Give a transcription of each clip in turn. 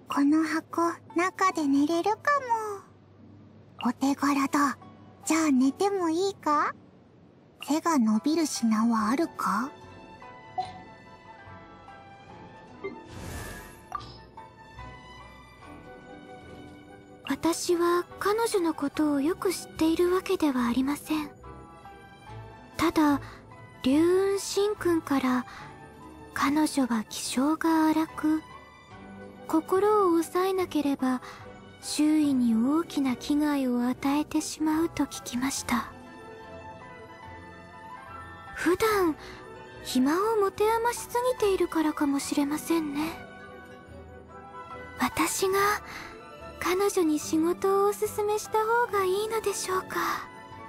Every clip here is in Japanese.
この箱、中で寝れるかも。お手柄だ。じゃあ寝てもいいか？背が伸びる品はあるか？ 私は彼女のことをよく知っているわけではありません。ただ、龍雲神君から彼女は気性が荒く、心を抑えなければ周囲に大きな危害を与えてしまうと聞きました。普段暇を持て余しすぎているからかもしれませんね。私が彼女に仕事をおすすめした方がいいのでしょうか。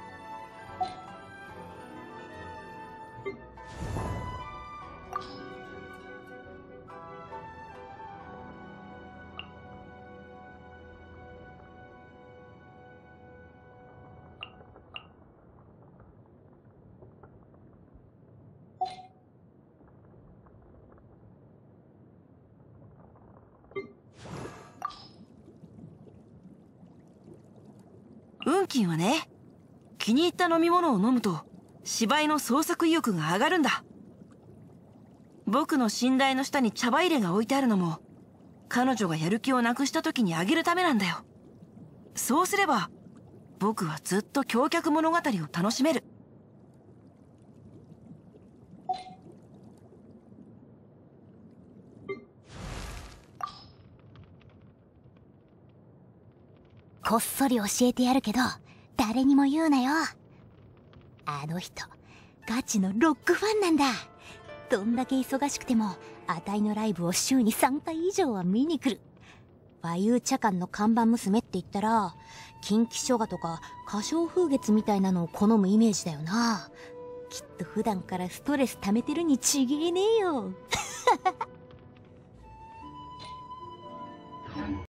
運金はね、気に入った飲み物を飲むと芝居の創作意欲が上がるんだ。僕の寝台の下に茶葉入れが置いてあるのも、彼女がやる気をなくした時にあげるためなんだよ。そうすれば僕はずっと狂脚物語を楽しめる。 こっそり教えてやるけど誰にも言うなよ。あの人ガチのロックファンなんだ。どんだけ忙しくてもあたいのライブを週に3回以上は見に来る。和遊茶館の看板娘って言ったら金木書画とか歌唱風月みたいなのを好むイメージだよな。きっと普段からストレス溜めてるに違えねえよ